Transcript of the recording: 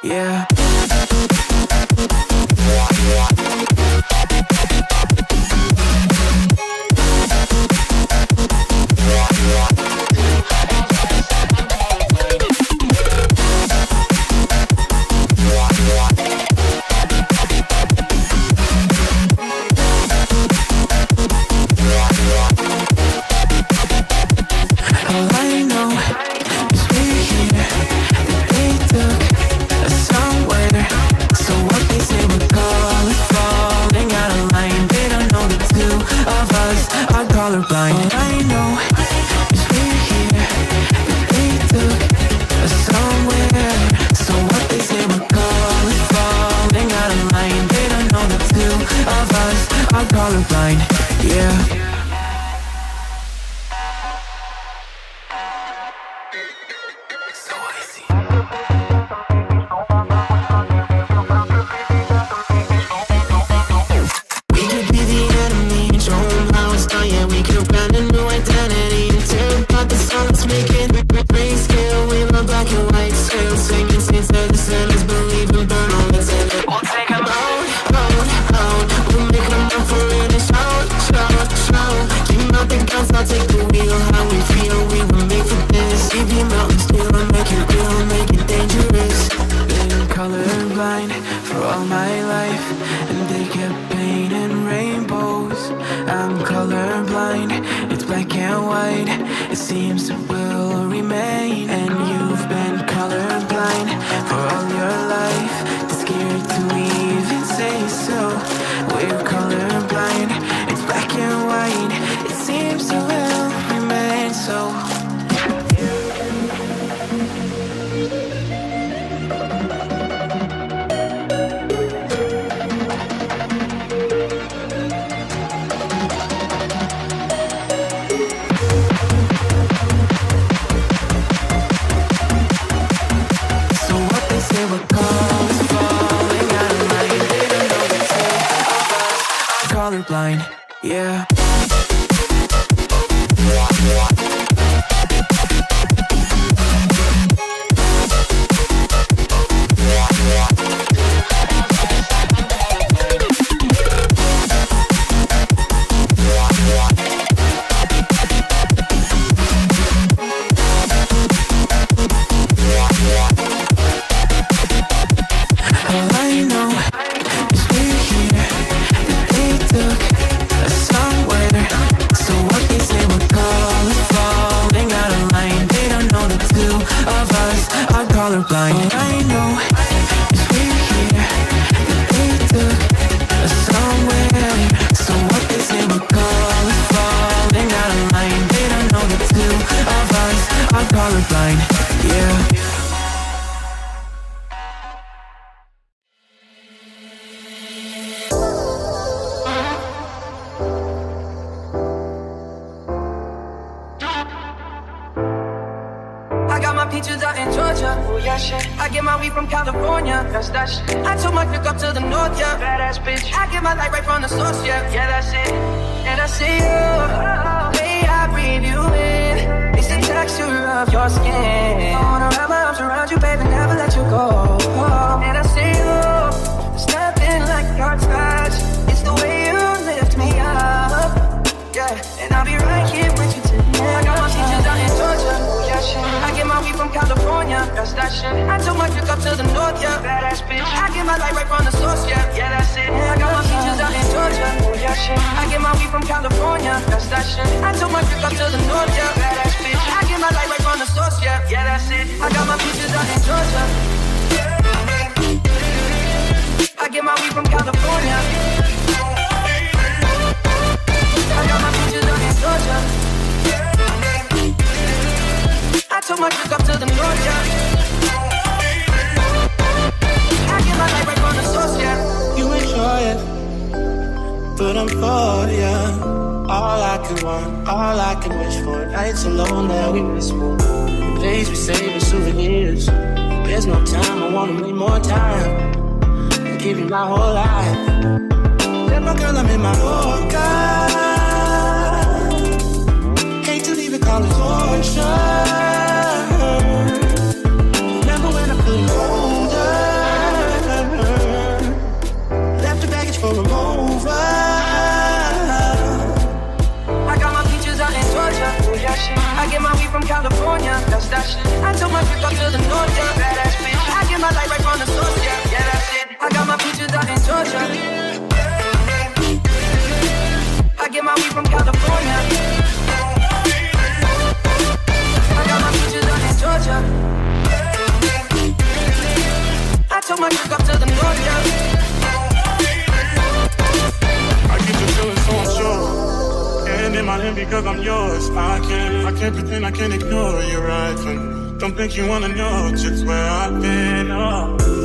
yeah. Blind. I know, 'cause we're here, but they took us somewhere. So what they say we're calling, falling out of line. They don't know the two of us are colorblind, yeah. Colorblind, yeah. Colorblind. I know, 'cause we're here, but they took us somewhere. So what they say we're calling, falling out of line. They don't know the two of us are colorblind, yeah. Peaches out in Georgia, oh yeah shit. I get my weed from California, that's that shit. I took my click up to the north, yeah, badass bitch. I get my light right from the source, yeah, yeah that's it. And I see you, the way I breathe you in, it's the texture of your skin. I wanna wrap my arms around you, baby, never let you go. And I see you, there's nothing like your touch. It's the way you lift me up, yeah. And I'll be right here with you tonight. I got my peaches out in Georgia, oh yeah shit. I get my weed from California, that's that shit. I took my trip up to the north, yeah, badass bitch. I get my light right from the source, yeah, yeah that's it. I got my peaches out in Georgia, oh yeah shit. I get my weed from California, that's that shit. I took my trip up to the north, yeah, badass bitch. I get my light right from the source, yeah, yeah that's it. I got my peaches out in Georgia. I get my weed from California. I got my peaches out in Georgia. I took my trip up to the north, yeah. I get my light right from the source, yeah. You enjoy it, but I'm for ya. All I can want, all I can wish for. Nights alone that we miss more. The days we save as souvenirs. There's no time, I wanna make more time and give you my whole life. Let my girl, I'm in my Yorker. Hate to leave it, call it torture. Remember when I feel older? that shit. I took my trip up to the north, yeah. Badass bitch. I get my light right from the source, yeah. Yeah, that's it. I got my peaches out in Georgia. I get my weed from California. I got my peaches out in Georgia. I took my trip up to the north, yeah. I get you feeling so unsure. And in my hand because I'm yours. I can't pretend, I can't ignore you right from me. Don't think you wanna know just where I've been. Oh.